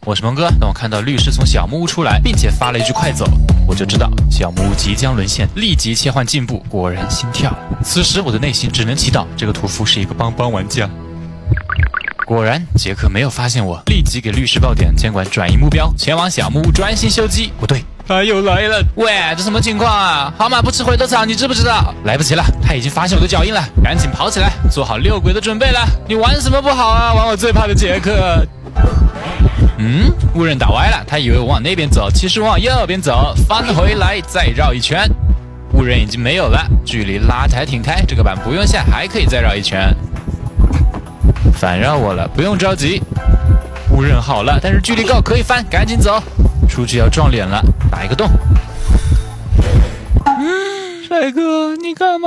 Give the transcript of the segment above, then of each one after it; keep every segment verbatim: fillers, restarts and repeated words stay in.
我是蒙哥。当我看到律师从小木屋出来，并且发了一句快走，我就知道小木屋即将沦陷，立即切换进步。果然心跳。此时我的内心只能祈祷这个屠夫是一个帮帮玩家。果然，杰克没有发现我，立即给律师报点，监管转移目标，前往小木屋专心修机。不对，他又来了！喂，这什么情况啊？好马不吃回头草，你知不知道？来不及了，他已经发现我的脚印了，赶紧跑起来，做好遛鬼的准备了。你玩什么不好啊？玩我最怕的杰克。嗯，误认打歪了，他以为我往那边走，其实我往右边走，翻回来再绕一圈。误认已经没有了，距离拉得还挺开，这个板不用下，还可以再绕一圈。反绕我了，不用着急。误认好了，但是距离够，可以翻，赶紧走。出去要撞脸了，打一个洞。嗯，帅哥，你干嘛？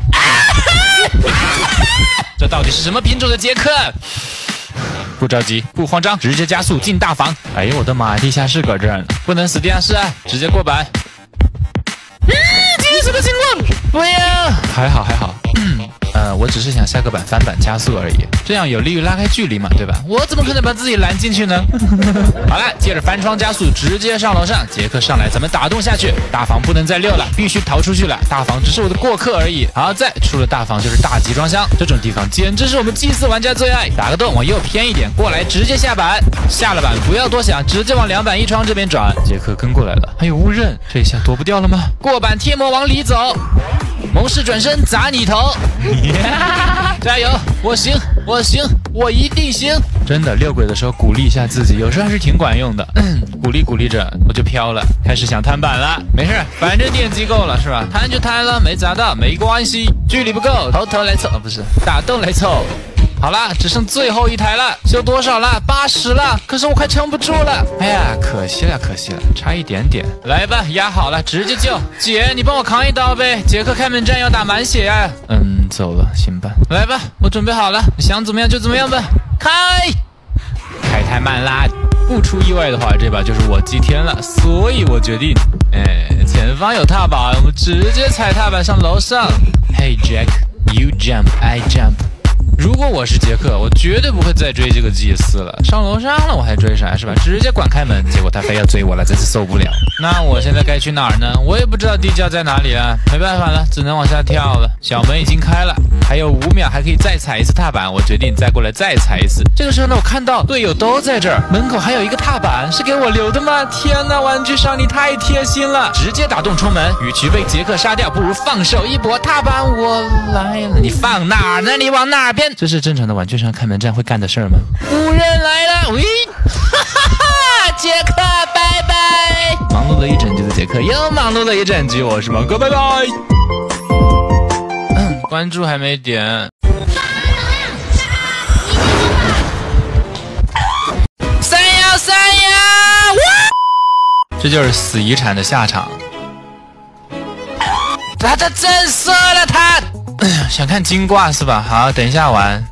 这到底是什么品种的杰克？不着急，不慌张，直接加速进大房。哎呦我的妈，地下室搁这儿呢，不能死地下室啊，直接过板。嗯，这是什么情况？不要，还好还好。嗯，呃，我只是想下个板翻板加速而已，这样有利于拉开距离嘛，对吧？我怎么可能把自己拦进去呢？好了，接着翻窗加速，直接上楼上。杰克上来，咱们打洞下去。大房不能再溜了，必须逃出去了。大房只是我的过客而已。好在出了大房就是大集装箱，这种地方简直是我们祭祀玩家最爱。打个洞往右偏一点，过来直接下板。下了板不要多想，直接往两板一窗这边转。杰克跟过来了，还有误认，这一下躲不掉了吗？过板贴膜往里走。蒙氏转身砸你头，加油！我行，我行，我一定行！真的，遛鬼的时候鼓励一下自己，有时候还是挺管用的。嗯、鼓励鼓励着，我就飘了，开始想摊板了。没事，反正电机够了是吧？摊就摊了，没砸到没关系。距离不够，头头来凑，哦、不是打洞来凑。好啦，只剩最后一台了，修多少了？八十了，可是我快撑不住了。哎呀，可惜了，可惜了，差一点点。来吧，压好了，直接救。姐，你帮我扛一刀呗。杰克开门战要打满血啊。嗯，走了，行吧。来吧，我准备好了，你想怎么样就怎么样吧。开，开太慢啦。不出意外的话，这把就是我祭天了，所以我决定，哎，前方有踏板，我们直接踩踏板上楼上。Hey Jack, you jump, I jump。如果我是杰克，我绝对不会再追这个祭司了。上楼上了，我还追啥是吧？直接管开门，结果他非要追我了，真是受不了。那我现在该去哪儿呢？我也不知道地窖在哪里啊，没办法了，只能往下跳了。小门已经开了，还有五秒，还可以再踩一次踏板。我决定再过来再踩一次。这个时候呢，我看到队友都在这儿，门口还有一个踏板，是给我留的吗？天哪，玩具商你太贴心了，直接打洞冲门。与其被杰克杀掉，不如放手一搏。踏板我来了，你放哪儿呢？你往哪边？这是正常的玩具商开门战会干的事儿吗？无人来了，喂，哈哈哈，杰克，拜拜！忙碌了一整局的杰克又忙碌了一整局，我是芒哥，拜拜。嗯，关注还没点。三幺三幺，这就是死遗产的下场。他他震慑了他。想看金挂是吧？好，等一下玩。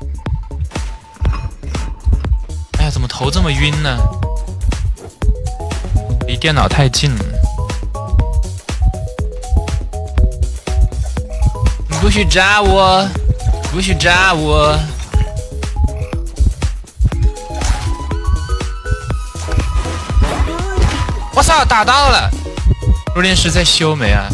哎呀，怎么头这么晕呢？离电脑太近了。你不许扎我！不许扎我！我操，打到了！入殓师在修没啊？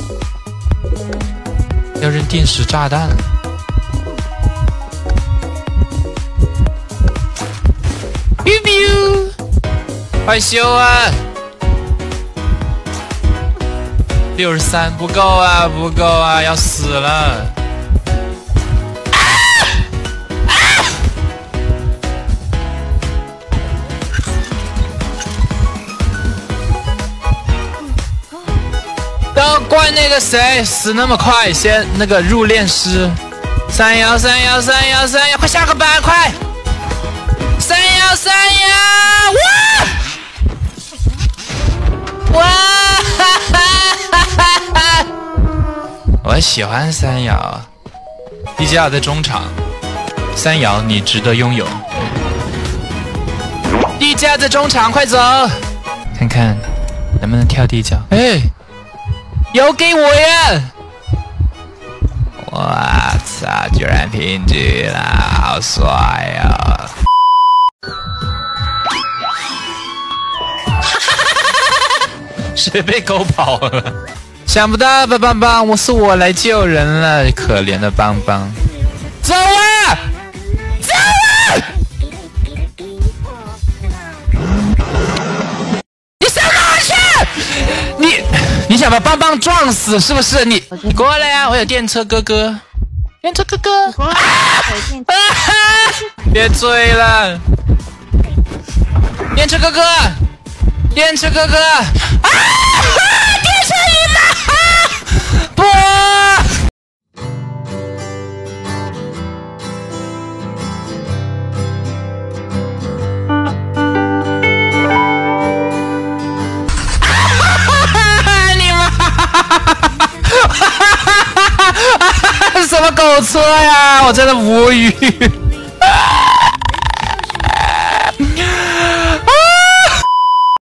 要扔定时炸弹了！biu biu， 快修啊！六十三不够啊，不够啊，要死了！啊啊！都怪那个谁死那么快，先那个入殓师，三幺三幺三幺三幺，快下个板快！三幺三幺，哇！哇！哈哈哈哈！我喜欢三爻，地窖在中场，三爻你值得拥有。地窖在中场，快走！看看能不能跳地窖。哎，有给我呀！我操，居然平局了，好帅啊！ 接被狗跑了。想不到吧，邦邦，我是我来救人了，可怜的邦邦。走啊！走啊！你上哪去？你你想把邦邦撞死是不是？你你过来呀、啊！我有电车哥哥，电车哥哥。啊！啊别追了，电车哥哥，电车哥哥。啊！电车姨妈！不！什么狗车呀！我真的无语。